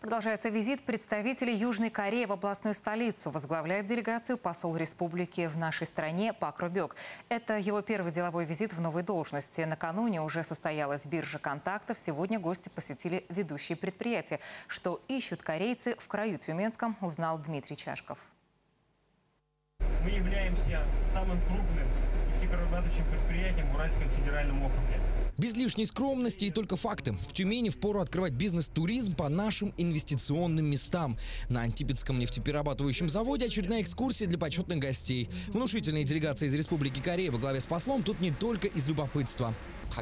Продолжается визит представителей Южной Кореи в областную столицу. Возглавляет делегацию посол республики в нашей стране Пак Рубёк. Это его первый деловой визит в новой должности. Накануне уже состоялась биржа контактов. Сегодня гости посетили ведущие предприятия. Что ищут корейцы в краю тюменском, узнал Дмитрий Чашков. Мы являемся самым крупным нефтеперерабатывающим предприятием в Уральском федеральном округе. Без лишней скромности и только факты. В Тюмени впору открывать бизнес-туризм по нашим инвестиционным местам. На Антипецком нефтеперерабатывающем заводе очередная экскурсия для почетных гостей. Внушительные делегации из Республики Корея во главе с послом тут не только из любопытства.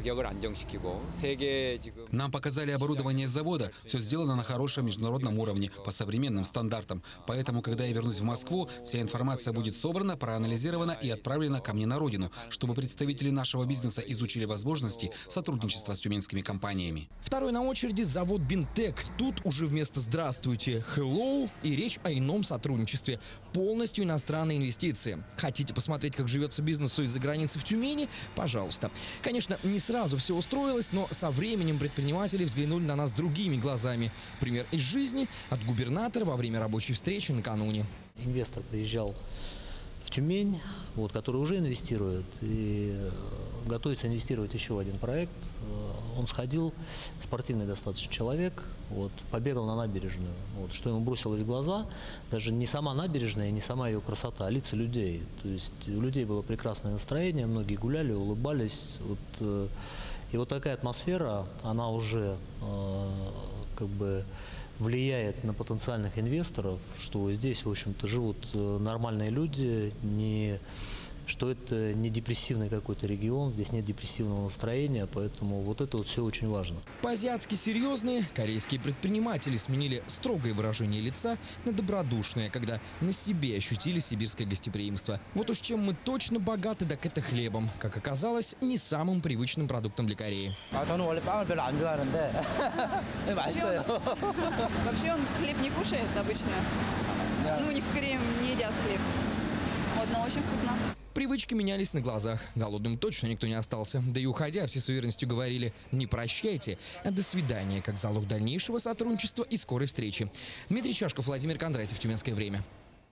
Нам показали оборудование завода. Все сделано на хорошем международном уровне, по современным стандартам. Поэтому, когда я вернусь в Москву, вся информация будет собрана, проанализирована и отправлена ко мне на родину, чтобы представители нашего бизнеса изучили возможности сотрудничества с тюменскими компаниями. Второй на очереди завод «Бинтек». Тут уже вместо «здравствуйте» «hello» и речь о ином сотрудничестве. Полностью иностранные инвестиции. Хотите посмотреть, как живется бизнесу из-за границы в Тюмени? Пожалуйста. Конечно, не сразу все устроилось, но со временем предприниматели взглянули на нас другими глазами. Пример из жизни от губернатора во время рабочей встречи накануне. Инвестор приезжал в Тюмень, который уже инвестирует и готовится инвестировать еще в один проект. Он сходил, спортивный достаточно человек, побегал на набережную. Что ему бросилось в глаза, даже не сама набережная, не сама ее красота, а лица людей. То есть у людей было прекрасное настроение, многие гуляли, улыбались. И вот такая атмосфера, она уже влияет на потенциальных инвесторов, что здесь, в общем-то, живут нормальные люди, что это не депрессивный какой-то регион, здесь нет депрессивного настроения, поэтому это все очень важно. По-азиатски серьезные корейские предприниматели сменили строгое выражение лица на добродушное, когда на себе ощутили сибирское гостеприимство. Вот уж чем мы точно богаты, так это хлебом. Как оказалось, не самым привычным продуктом для Кореи. Вообще он хлеб не кушает обычно. У них в Корее не едят хлеб. Но очень вкусно. Привычки менялись на глазах. Голодным точно никто не остался. Да и уходя, все с уверенностью говорили не прощайте, а до свидания, как залог дальнейшего сотрудничества и скорой встречи. Дмитрий Чашков, Владимир Кондратьев, Тюменское время.